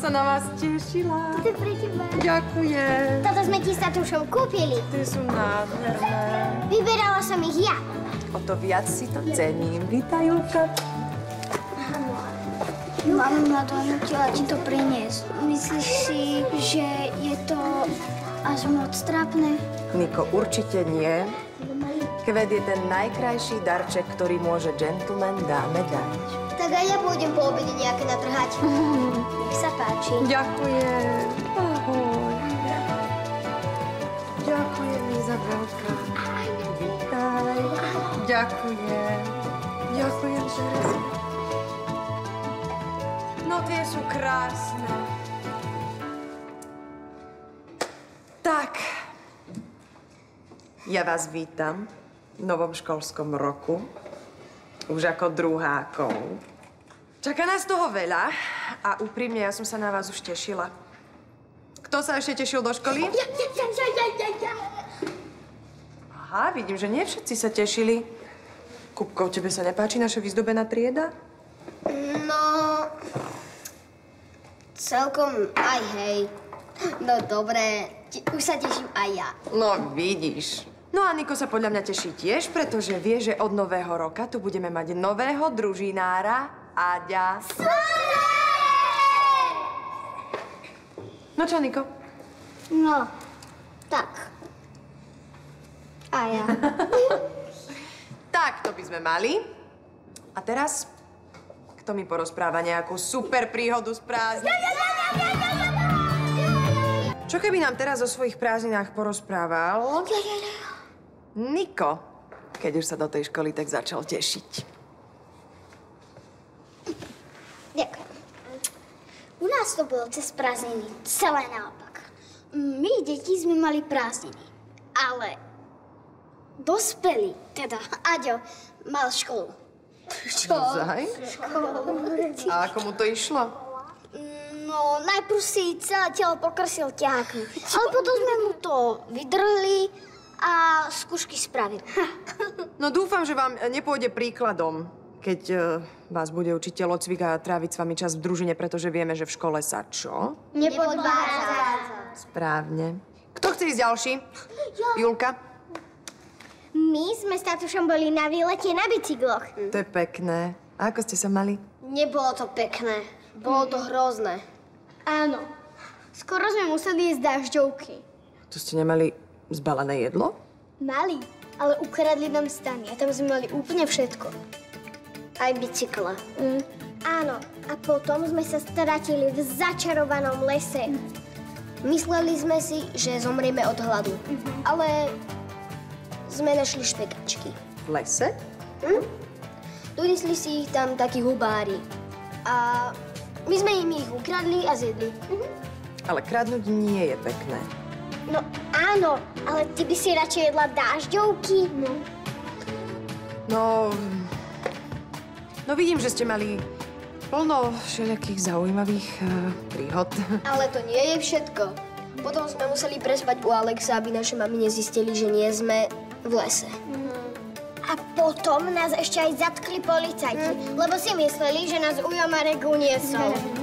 sa na vás tešila. To je pre teba. Ďakujem. Toto sme ti s tatušom kúpili. Ty sú nádherné. Vyberala som ich ja. O to viac si to cením. Vítaj, Julka. Mama donútila ti to priniesť. Myslíš si, že je to až moc trápne? Niko, určite nie. Kvet je ten najkrajší darček, ktorý môže gentleman dáme dať. Tak aj ja pôjdem po obede nejaké natrhať. Nech sa páči. Ďakujem. Ahoj. Ďakujem, Izabelka. Vítaj. Ďakujem. Ďakujem, Žerez. No, tie sú krásne. Tak. Ja vás vítam v novom školskom roku. Už ako druhákov. Čaká nás toho veľa a úprimne ja som sa na vás už tešila. Kto sa ešte tešil do školy? Ja. Aha, vidím, že nie všetci sa tešili. Kupko, tebe sa nepáči naša vyzdobená trieda? No... Celkom aj hej. No dobré, už sa teším aj ja. No, vidíš. No a Niko sa podľa mňa teší tiež, pretože vie, že od nového roka tu budeme mať nového družinára, Aďa. No čo, Niko? No, tak. A ja. Tak, to by sme mali. A teraz, kto mi porozpráva nejakú super príhodu z prázdnin? Čo keby nám teraz o svojich prázdninách porozprával Niko, keď už sa do tej školy tak začal tešiť? Ďakujem. U nás to bolo cez prázdniny celé naopak. My, deti, sme mali prázdniny. Ale dospelí, teda Aďo, mal školu. Čo? Naozaj? A ako mu to išlo? No, najprv si celé telo pokrsil ťahákmi. Ale potom sme mu to vydrhli a skúšky spravili. No dúfam, že vám nepôjde príkladom, keď vás bude učiť telocvik a tráviť s vami čas v družine, pretože vieme, že v škole sa čo? Nepodvádzať. Správne. Kto chce ísť ďalší? Julka? My sme s tatušom boli na výlete na bicykloch. To je pekné. A ako ste sa mali? Nebolo to pekné. Bolo to hrozné. Áno. Skoro sme museli jesť dažďovky. Tu ste nemali zbalené jedlo? Mali, ale ukradli nám stany a tam sme mali úplne všetko. Aj bicykle. Áno, a potom sme sa stratili v začarovanom lese. Mysleli sme si, že zomrieme od hladu. Ale sme našli špekačky. V lese? Donesli si ich tam takí hubári. A my sme im ich ukradli a zjedli. Ale kradnúť nie je pekné. No áno, ale ty by si radšej jedla dážďovky? No vidím, že ste mali plno všelijakých zaujímavých príhod. Ale to nie je všetko. Potom sme museli prespať u Alexa, aby naše mami nezistili, že nie sme v lese. A potom nás ešte aj zatkli policajti, lebo si mysleli, že nás ujo Marek uniesol.